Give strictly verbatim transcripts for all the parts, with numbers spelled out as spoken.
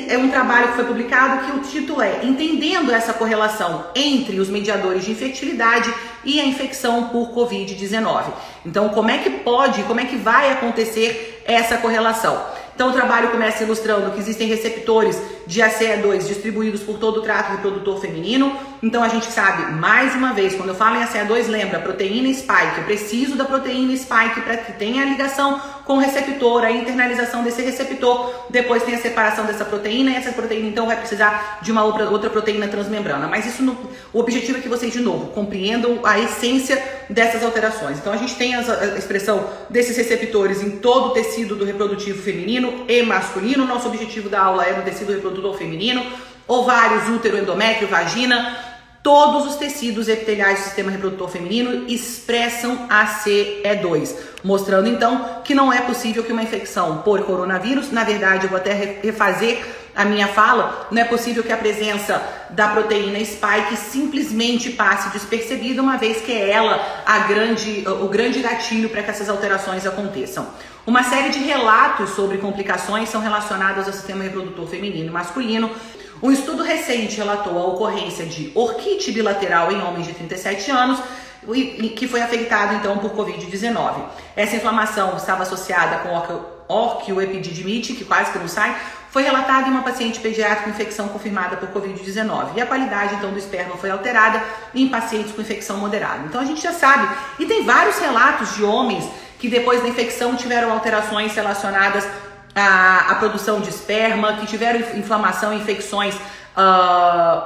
é um trabalho que foi publicado que o título é Entendendo essa correlação entre os mediadores de infertilidade e a infecção por covid dezenove. Então, como é que pode, como é que vai acontecer essa correlação? Então, o trabalho começa ilustrando que existem receptores de A C E dois distribuídos por todo o trato reprodutor feminino. Então, a gente sabe, mais uma vez, quando eu falo em A C E dois, lembra, proteína spike. Eu preciso da proteína spike para que tenha a ligação com o receptor, a internalização desse receptor. Depois tem a separação dessa proteína e essa proteína, então, vai precisar de uma outra, outra proteína transmembrana. Mas isso, no, o objetivo é que vocês, de novo, compreendam a essência dessas alterações. Então, a gente tem a, a expressão desses receptores em todo o tecido do reprodutivo feminino e masculino. Nosso objetivo da aula é no tecido reprodutor feminino, ovários, útero, endométrio, vagina. Todos os tecidos epiteliais do sistema reprodutor feminino expressam A C E dois, mostrando então que não é possível que uma infecção por coronavírus, na verdade eu vou até refazer a minha fala, não é possível que a presença da proteína spike simplesmente passe despercebida, uma vez que é ela a grande, o grande gatilho para que essas alterações aconteçam. Uma série de relatos sobre complicações são relacionadas ao sistema reprodutor feminino e masculino. Um estudo recente relatou a ocorrência de orquite bilateral em homens de trinta e sete anos, que foi afetado então por covid dezenove. Essa inflamação estava associada com orquioepididimite, que quase que não sai, foi relatada em uma paciente pediátrica com infecção confirmada por covid dezenove. E a qualidade então do esperma foi alterada em pacientes com infecção moderada. Então a gente já sabe, e tem vários relatos de homens que depois da infecção tiveram alterações relacionadas à, à produção de esperma, que tiveram inflamação, infecções uh,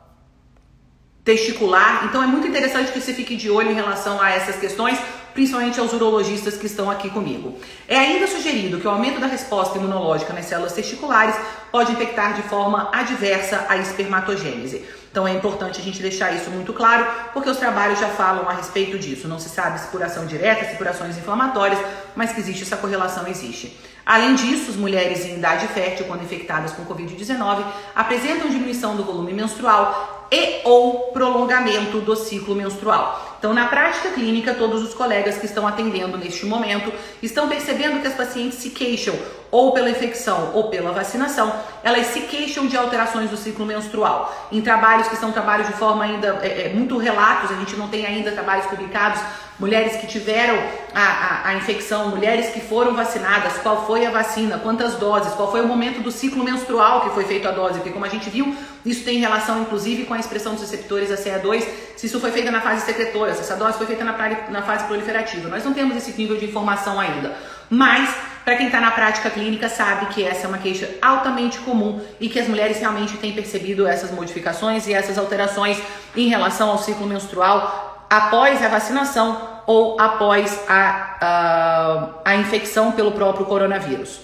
testicular. Então é muito interessante que você fique de olho em relação a essas questões, principalmente aos urologistas que estão aqui comigo. É ainda sugerido que o aumento da resposta imunológica nas células testiculares pode infectar de forma adversa a espermatogênese. Então é importante a gente deixar isso muito claro, porque os trabalhos já falam a respeito disso. Não se sabe se por ação direta, se por ações inflamatórias, mas que existe essa correlação, existe. Além disso, as mulheres em idade fértil, quando infectadas com covid dezenove, apresentam diminuição do volume menstrual e ou prolongamento do ciclo menstrual. Então, na prática clínica, todos os colegas que estão atendendo neste momento estão percebendo que as pacientes se queixam ou pela infecção ou pela vacinação, elas se queixam de alterações do ciclo menstrual. Em trabalhos que são trabalhos de forma ainda é, é, muito relatos, a gente não tem ainda trabalhos publicados, mulheres que tiveram a, a, a infecção, mulheres que foram vacinadas, qual foi a vacina, quantas doses, qual foi o momento do ciclo menstrual que foi feito a dose, porque como a gente viu, isso tem relação inclusive com a expressão dos receptores A C E dois, se isso foi feito na fase secretora, se essa dose foi feita na, na fase proliferativa. Nós não temos esse nível de informação ainda, mas para quem está na prática clínica sabe que essa é uma queixa altamente comum e que as mulheres realmente têm percebido essas modificações e essas alterações em relação ao ciclo menstrual após a vacinação ou após a, a, a infecção pelo próprio coronavírus.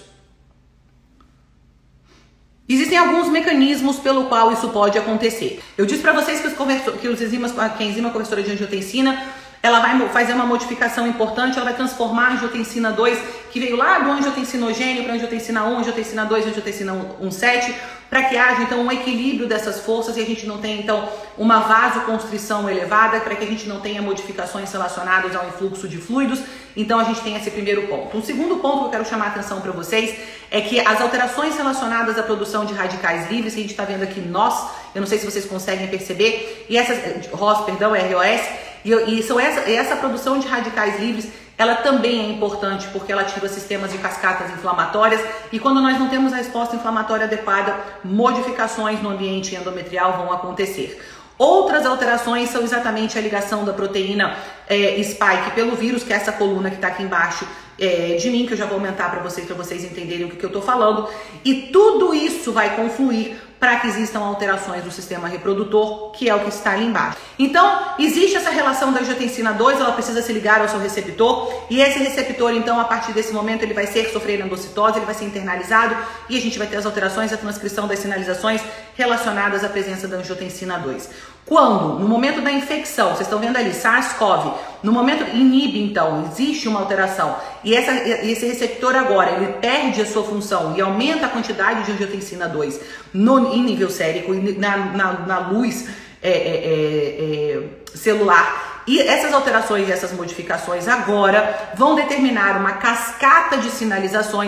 Existem alguns mecanismos pelo qual isso pode acontecer. Eu disse para vocês que, os que, os enzimas, que a enzima conversora de angiotensina, ela vai fazer uma modificação importante, ela vai transformar a angiotensina dois, que veio lá do angiotensinogênio para angiotensina um, angiotensina dois, angiotensina um sete, para que haja então um equilíbrio dessas forças e a gente não tenha então uma vasoconstrição elevada, para que a gente não tenha modificações relacionadas ao influxo de fluidos. Então a gente tem esse primeiro ponto. Um segundo ponto que eu quero chamar a atenção para vocês é que as alterações relacionadas à produção de radicais livres, que a gente está vendo aqui nós, eu não sei se vocês conseguem perceber, e essas, R O S, perdão, R O S, e, e são essa, essa produção de radicais livres, ela também é importante porque ela ativa sistemas de cascatas inflamatórias e quando nós não temos a resposta inflamatória adequada, modificações no ambiente endometrial vão acontecer. Outras alterações são exatamente a ligação da proteína é, spike pelo vírus, que é essa coluna que está aqui embaixo é, de mim, que eu já vou aumentar para vocês, para vocês entenderem o que, que eu estou falando. E tudo isso vai confluir para que existam alterações do sistema reprodutor, que é o que está ali embaixo. Então, existe essa relação da angiotensina dois, ela precisa se ligar ao seu receptor, e esse receptor, então, a partir desse momento, ele vai ser sofrer endocitose, ele vai ser internalizado, e a gente vai ter as alterações, a transcrição das sinalizações relacionadas à presença da angiotensina dois. Quando, no momento da infecção, vocês estão vendo ali, SARS-CoV, no momento, inibe então, existe uma alteração, e essa, esse receptor agora, ele perde a sua função e aumenta a quantidade de angiotensina dois no, em nível sérico, na, na, na luz é, é, é, celular. E essas alterações e essas modificações agora vão determinar uma cascata de sinalizações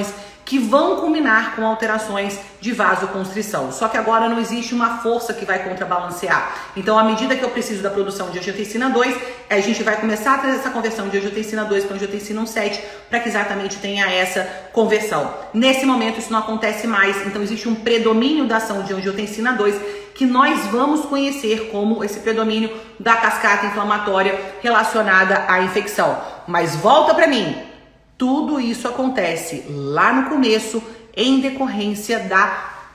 que vão culminar com alterações de vasoconstrição. Só que agora não existe uma força que vai contrabalancear. Então, à medida que eu preciso da produção de angiotensina dois, a gente vai começar a trazer essa conversão de angiotensina dois para angiotensina um sete para que exatamente tenha essa conversão. Nesse momento, isso não acontece mais. Então, existe um predomínio da ação de angiotensina dois que nós vamos conhecer como esse predomínio da cascata inflamatória relacionada à infecção. Mas volta para mim. Tudo isso acontece lá no começo em decorrência da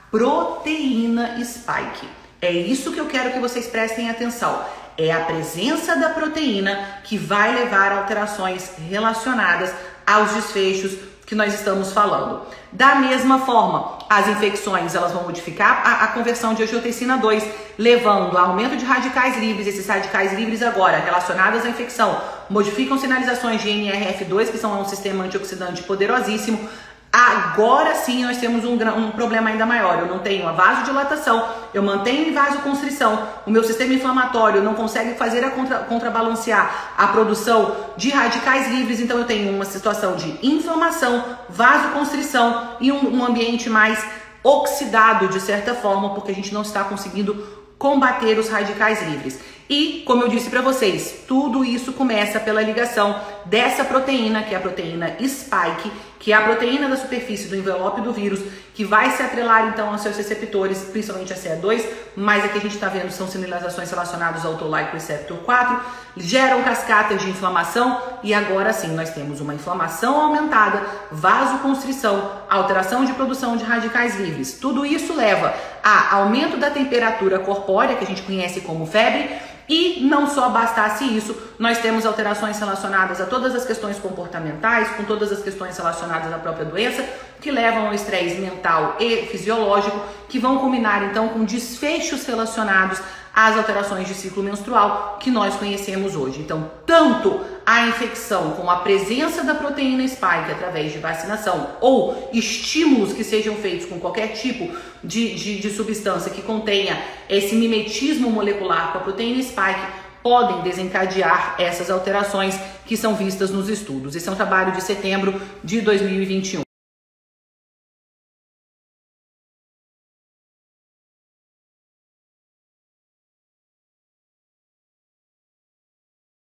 proteína spike. É isso que eu quero que vocês prestem atenção. É a presença da proteína que vai levar a alterações relacionadas aos desfechos que nós estamos falando. Da mesma forma, as infecções elas vão modificar a, a conversão de angiotensina dois, levando a aumento de radicais livres. Esses radicais livres agora relacionados à infecção modificam sinalizações de N R F dois, que são um sistema antioxidante poderosíssimo. Agora sim nós temos um, um problema ainda maior. Eu não tenho a vasodilatação, eu mantenho em vasoconstrição, o meu sistema inflamatório não consegue fazer a contra, contrabalancear a produção de radicais livres, então eu tenho uma situação de inflamação, vasoconstrição e um, um ambiente mais oxidado de certa forma, porque a gente não está conseguindo combater os radicais livres. E, como eu disse para vocês, tudo isso começa pela ligação dessa proteína, que é a proteína spike, que é a proteína da superfície do envelope do vírus, que vai se atrelar então aos seus receptores, principalmente a C E dois, mas aqui a gente está vendo são sinalizações relacionadas ao Toll-like receptor quatro, geram cascatas de inflamação e agora sim nós temos uma inflamação aumentada, vasoconstrição, alteração de produção de radicais livres. Tudo isso leva a aumento da temperatura corpórea, que a gente conhece como febre. E não só bastasse isso, nós temos alterações relacionadas a todas as questões comportamentais, com todas as questões relacionadas à própria doença, que levam ao estresse mental e fisiológico, que vão culminar então com desfechos relacionados às alterações de ciclo menstrual que nós conhecemos hoje. Então, tanto a infecção com a presença da proteína spike através de vacinação ou estímulos que sejam feitos com qualquer tipo de, de, de substância que contenha esse mimetismo molecular com a proteína spike podem desencadear essas alterações que são vistas nos estudos. Esse é um trabalho de setembro de dois mil e vinte e um.